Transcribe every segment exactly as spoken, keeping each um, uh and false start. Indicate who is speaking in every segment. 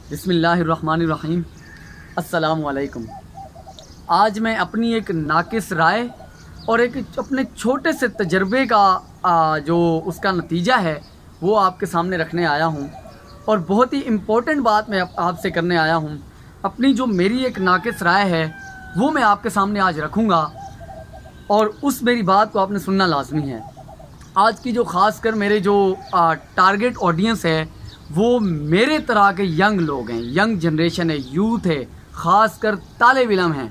Speaker 1: बिस्मिल्लाहिर्रहमानिर्रहीम। अस्सलामुअलैकुम। आज मैं अपनी एक नाकिस राय और एक अपने छोटे से तजर्बे का आ, जो उसका नतीजा है वो आपके सामने रखने आया हूँ। और बहुत ही इम्पोर्टेंट बात मैं आपसे करने आया हूँ। अपनी जो मेरी एक नाकिस राय है वो मैं आपके सामने आज रखूँगा और उस मेरी बात को आपने सुनना लाजमी है। आज की जो ख़ासकर मेरे जो आ, टारगेट ऑडियंस है वो मेरे तरह के यंग लोग हैं, यंग जनरेशन है, यूथ है, ख़ासकर तालिब इल्म हैं।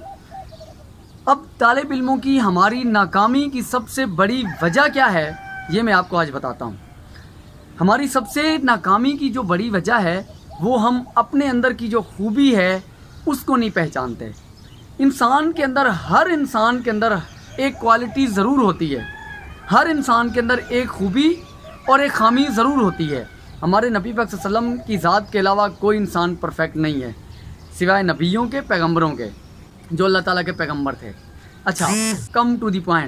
Speaker 1: अब तालिब इल्मों की हमारी नाकामी की सबसे बड़ी वजह क्या है ये मैं आपको आज बताता हूँ। हमारी सबसे नाकामी की जो बड़ी वजह है वो हम अपने अंदर की जो खूबी है उसको नहीं पहचानते। इंसान के अंदर, हर इंसान के अंदर एक क्वालिटी ज़रूर होती है, हर इंसान के अंदर एक खूबी और एक खामी ज़रूर होती है। हमारे नबी पाक सल्लल्लाहु अलैहि वसल्लम की ज़ात के अलावा कोई इंसान परफेक्ट नहीं है सिवाय नबियों के, पैगंबरों के, जो अल्लाह ताला के पैगंबर थे। अच्छा, कम टू दी पॉइंट।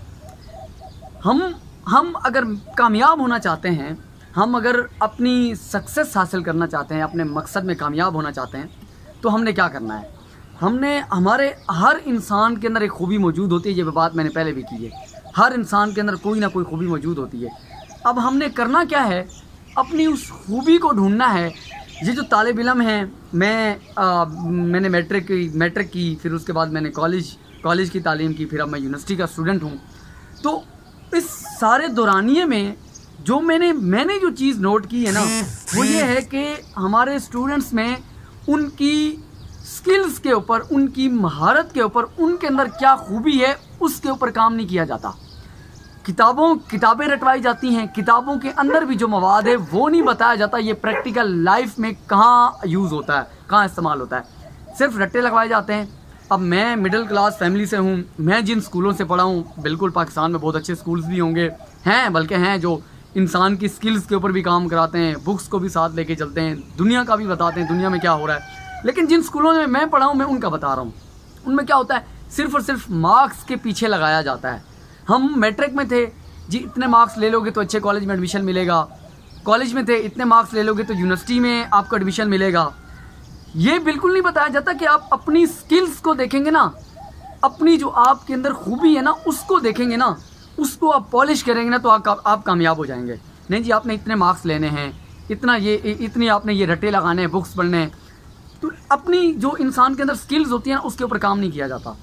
Speaker 1: हम हम अगर कामयाब होना चाहते हैं, हम अगर अपनी सक्सेस हासिल करना चाहते हैं, अपने मकसद में कामयाब होना चाहते हैं, तो हमने क्या करना है? हमने हमारे हर इंसान के अंदर एक खूबी मौजूद होती है। ये बात मैंने पहले भी की है, हर इंसान के अंदर कोई ना कोई खूबी मौजूद होती है। अब हमने करना क्या है? अपनी उस खूबी को ढूंढना है। ये जो तालिब इल्म हैं, मैं आ, मैंने मैट्रिक की मैट्रिक की फिर उसके बाद मैंने कॉलेज कॉलेज की तालीम की, फिर अब मैं यूनिवर्सिटी का स्टूडेंट हूँ। तो इस सारे दौरानिए में जो मैंने मैंने जो चीज़ नोट की है ना वो ये है कि हमारे स्टूडेंट्स में उनकी स्किल्स के ऊपर, उनकी महारत के ऊपर, उनके अंदर क्या खूबी है उसके ऊपर काम नहीं किया जाता। किताबों किताबें रटवाई जाती हैं, किताबों के अंदर भी जो मवाद है वो नहीं बताया जाता ये प्रैक्टिकल लाइफ में कहाँ यूज़ होता है, कहाँ इस्तेमाल होता है। सिर्फ रट्टे लगवाए जाते हैं। अब मैं मिडिल क्लास फैमिली से हूँ, मैं जिन स्कूलों से पढ़ा हूँ, बिल्कुल पाकिस्तान में बहुत अच्छे स्कूल्स भी होंगे, हैं बल्कि हैं जो इंसान की स्किल्स के ऊपर भी काम कराते हैं, बुक्स को भी साथ लेके चलते हैं, दुनिया का भी बताते हैं दुनिया में क्या हो रहा है। लेकिन जिन स्कूलों में मैं पढ़ा हूँ मैं उनका बता रहा हूँ। उनमें क्या होता है? सिर्फ और सिर्फ मार्क्स के पीछे लगाया जाता है। हम मैट्रिक में थे जी, इतने मार्क्स ले लोगे तो अच्छे कॉलेज में एडमिशन मिलेगा। कॉलेज में थे, इतने मार्क्स ले लोगे तो यूनिवर्सिटी में आपको एडमिशन मिलेगा। ये बिल्कुल नहीं बताया जाता कि आप अपनी स्किल्स को देखेंगे ना, अपनी जो आपके अंदर खूबी है ना उसको देखेंगे ना, उसको आप पॉलिश करेंगे ना तो आप, आप कामयाब हो जाएंगे। नहीं जी, आपने इतने मार्क्स लेने हैं, इतना ये इतनी आपने ये रट्टे लगाने हैं, बुक्स पढ़ने हैं, तो अपनी जो इंसान के अंदर स्किल्स होती है ना उसके ऊपर काम नहीं किया जाता।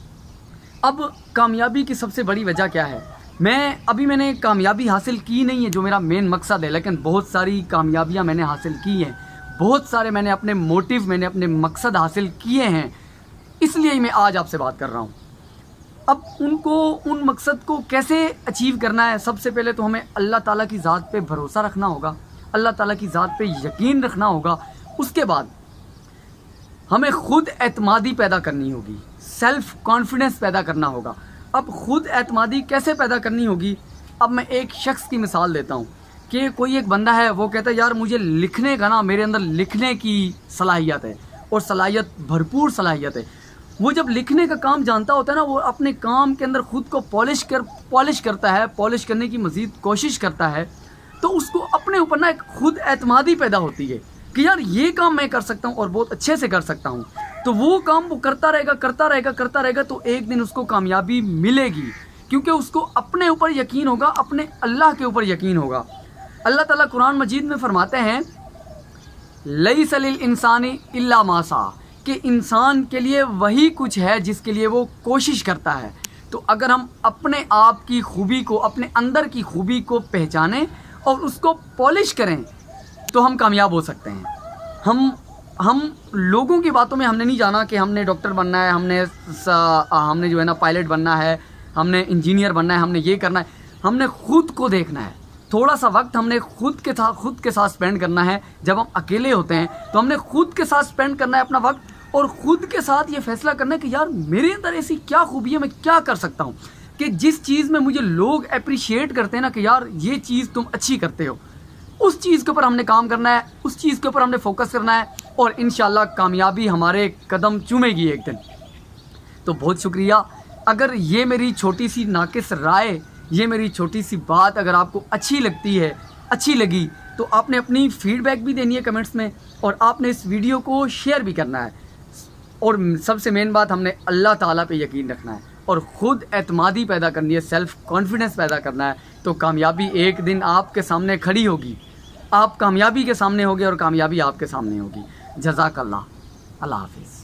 Speaker 1: अब कामयाबी की सबसे बड़ी वजह क्या है? मैं अभी मैंने कामयाबी हासिल की नहीं है जो मेरा मेन मकसद है, लेकिन बहुत सारी कामयाबियां मैंने हासिल की हैं, बहुत सारे मैंने अपने मोटिव, मैंने अपने मकसद हासिल किए हैं, इसलिए मैं आज आपसे बात कर रहा हूं। अब उनको, उन मकसद को कैसे अचीव करना है? सबसे पहले तो हमें अल्लाह ताला की ज़ात पे भरोसा रखना होगा, अल्लाह ताला की ज़ात पे यकीन रखना होगा। उसके बाद हमें खुद एतमादी पैदा करनी होगी, सेल्फ कॉन्फिडेंस पैदा करना होगा। अब खुद एतमादी कैसे पैदा करनी होगी? अब मैं एक शख्स की मिसाल देता हूँ कि कोई एक बंदा है, वो कहता है यार मुझे लिखने का ना, मेरे अंदर लिखने की सलाहियत है और सलाहियत, भरपूर सलाहियत है। वो जब लिखने का काम जानता होता है ना, वो अपने काम के अंदर खुद को पॉलिश कर पॉलिश करता है, पॉलिश करने की मज़ीद कोशिश करता है, तो उसको अपने ऊपर ना एक खुद एतमादी पैदा होती है कि यार ये काम मैं कर सकता हूँ और बहुत अच्छे से कर सकता हूँ। तो वो काम वो करता रहेगा करता रहेगा करता रहेगा तो एक दिन उसको कामयाबी मिलेगी, क्योंकि उसको अपने ऊपर यकीन होगा, अपने अल्लाह के ऊपर यकीन होगा। अल्लाह ताला कुरान मजीद में फरमाते हैं लैसा लिल इंसानी इल्ला मा सा, कि इंसान के लिए वही कुछ है जिसके लिए वो कोशिश करता है। तो अगर हम अपने आप की खूबी को, अपने अंदर की खूबी को पहचानें और उसको पॉलिश करें तो हम कामयाब हो सकते हैं। हम हम लोगों की बातों में हमने नहीं जाना कि हमने डॉक्टर बनना है, हमने हमने जो है ना पायलट बनना है, हमने इंजीनियर बनना है, हमने ये करना है। हमने खुद को देखना है। थोड़ा सा वक्त हमने खुद के साथ खुद के साथ स्पेंड करना है। जब हम अकेले होते हैं तो हमने खुद के साथ स्पेंड करना है अपना वक्त, और खुद के साथ ये फैसला करना है कि यार मेरे अंदर ऐसी क्या खूबी है, मैं क्या कर सकता हूँ कि जिस चीज़ में मुझे लोग अप्रिशिएट करते हैं ना कि यार ये चीज़ तुम अच्छी करते हो, उस चीज़ के ऊपर हमने काम करना है, उस चीज़ के ऊपर हमने फोकस करना है और इंशाल्लाह कामयाबी हमारे कदम चूमेगी एक दिन। तो बहुत शुक्रिया। अगर ये मेरी छोटी सी नाकिस राय, ये मेरी छोटी सी बात अगर आपको अच्छी लगती है, अच्छी लगी तो आपने अपनी फीडबैक भी देनी है कमेंट्स में, और आपने इस वीडियो को शेयर भी करना है। और सबसे मेन बात, हमने अल्लाह ताला पे यकीन रखना है और ख़ुद एतमादी पैदा करनी है, सेल्फ़ कॉन्फिडेंस पैदा करना है। तो कामयाबी एक दिन आपके सामने खड़ी होगी, आप कामयाबी के सामने होगे और कामयाबी आपके सामने होगी। जज़ाकल्लाह, अल्लाह हाफ़िज़।